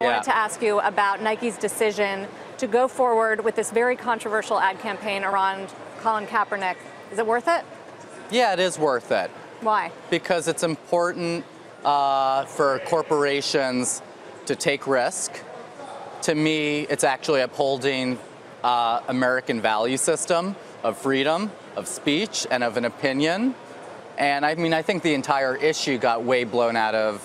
I wanted to ask you about Nike's decision to go forward with this very controversial ad campaign around Colin Kaepernick. Is it worth it? Yeah, it is worth it. Why? Because it's important for corporations to take risk. To me, it's actually upholding American value system of freedom, of speech, and of an opinion. And I mean, I think the entire issue got way blown out of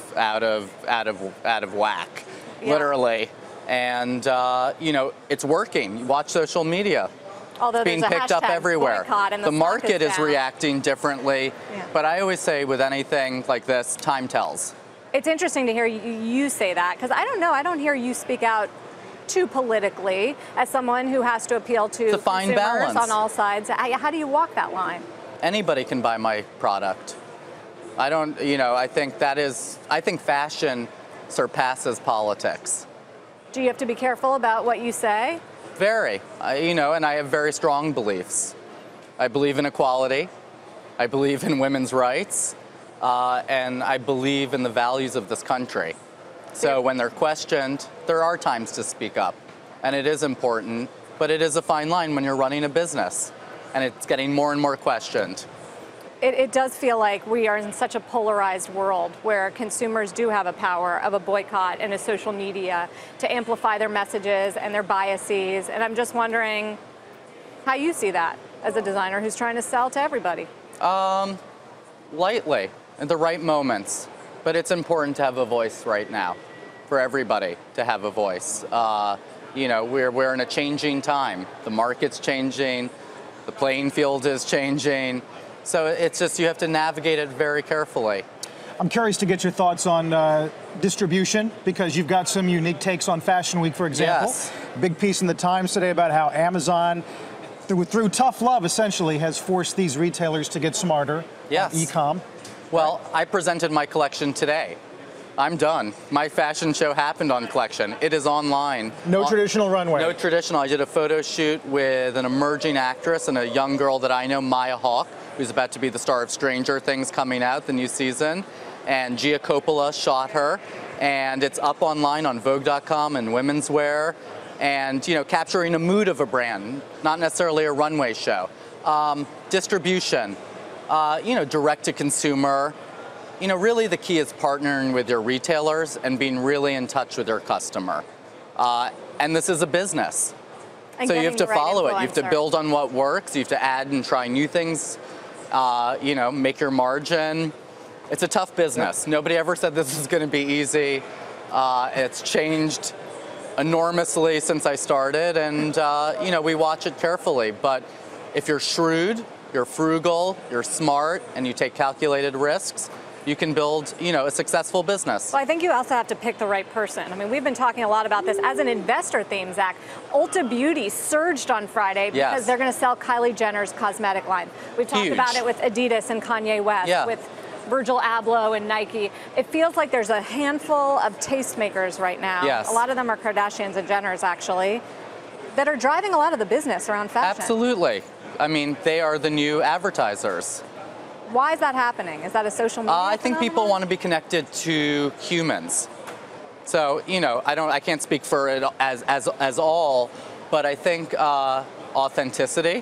whack, literally. And you know, it's working. You watch social media. Although it's being picked up everywhere. The market is reacting differently, but I always say with anything like this, time tells. It's interesting to hear you say that, because I don't know, I don't hear you speak out too politically as someone who has to appeal to consumers on all sides. How do you walk that line? Anybody can buy my product. I don't, you know, I think fashion surpasses politics. Do you have to be careful about what you say? Very, you know, and I have very strong beliefs. I believe in equality. I believe in women's rights. And I believe in the values of this country. So when they're questioned, there are times to speak up. And it is important, but it is a fine line when you're running a business. And it's getting more and more questioned. It does feel like we are in such a polarized world where consumers do have a power of a boycott and a social media to amplify their messages and their biases. And I'm just wondering how you see that as a designer who's trying to sell to everybody. Lightly, at the right moments. But it's important to have a voice right now, for everybody to have a voice. You know, we're in a changing time. The market's changing, the playing field is changing. So it's just, you have to navigate it very carefully. I'm curious to get your thoughts on distribution, because you've got some unique takes on Fashion Week, for example. Yes. Big piece in the Times today about how Amazon, through tough love, essentially, has forced these retailers to get smarter. Yes. E-com. Well, I presented my collection today. I'm done. My fashion show happened on collection. It is online. No traditional runway. No traditional. I did a photo shoot with an emerging actress and a young girl that I know, Maya Hawke, who's about to be the star of Stranger Things coming out, the new season. And Gia Coppola shot her. And it's up online on Vogue.com and Women's Wear. And, you know, capturing a mood of a brand, not necessarily a runway show. Distribution, you know, direct to consumer. You know, really the key is partnering with your retailers and being really in touch with your customer. And this is a business. So you have to follow it. You have to build on what works. You have to add and try new things, you know, make your margin. It's a tough business. Yep. Nobody ever said this is going to be easy. It's changed enormously since I started, and you know, we watch it carefully. But if you're shrewd, you're frugal, you're smart, and you take calculated risks, you can build, you know, a successful business. Well, I think you also have to pick the right person. I mean, we've been talking a lot about this as an investor theme, Zach. Ulta Beauty surged on Friday because they're going to sell Kylie Jenner's cosmetic line. We've talked about it with Adidas and Kanye West, with Virgil Abloh and Nike. It feels like there's a handful of tastemakers right now. Yes. A lot of them are Kardashians and Jenners, actually, that are driving a lot of the business around fashion. Absolutely. I mean, they are the new advertisers. Why is that happening? Is that a social media I think people want to be connected to humans. So, you know, I can't speak for it as all, but I think authenticity,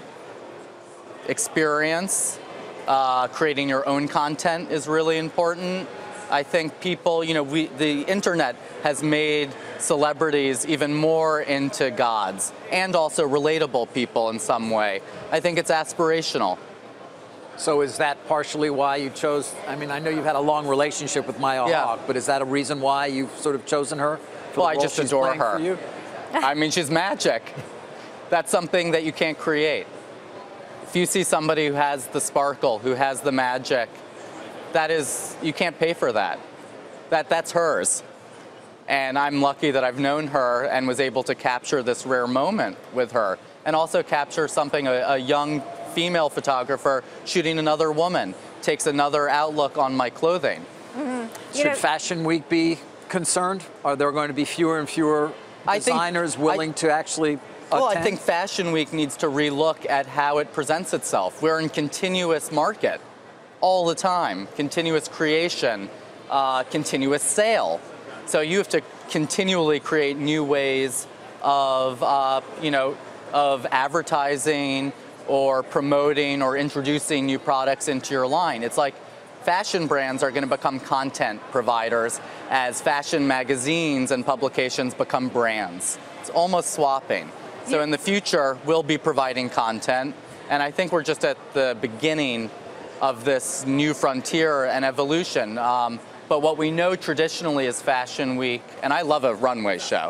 experience, creating your own content is really important. I think people, you know, the internet has made celebrities even more into gods and also relatable people in some way. I think it's aspirational. So is that partially why you chose, I mean, I know you've had a long relationship with Maya Hawke, but is that a reason why you've sort of chosen her? Well, I just adore her. I mean, she's magic. That's something that you can't create. If you see somebody who has the sparkle, who has the magic, that is, you can't pay for that. That's hers. And I'm lucky that I've known her and was able to capture this rare moment with her. And also capture something, a young female photographer shooting another woman takes another outlook on my clothing. Should Fashion Week be concerned? Are there going to be fewer and fewer designers willing to actually Well, I think Fashion Week needs to relook at how it presents itself. We're in continuous market all the time, continuous creation, continuous sale. So you have to continually create new ways of, of advertising or promoting or introducing new products into your line. It's like fashion brands are going to become content providers as fashion magazines and publications become brands. It's almost swapping. So in the future, we'll be providing content, and I think we're just at the beginning of this new frontier and evolution. But what we know traditionally is Fashion Week, and I love a runway show,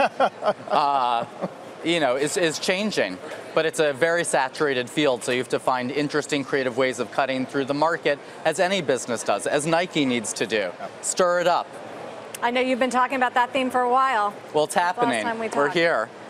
is changing. But it's a very saturated field, so you have to find interesting, creative ways of cutting through the market, as any business does, as Nike needs to do. Stir it up. I know you've been talking about that theme for a while. Well, it's happening. Last time we We're here.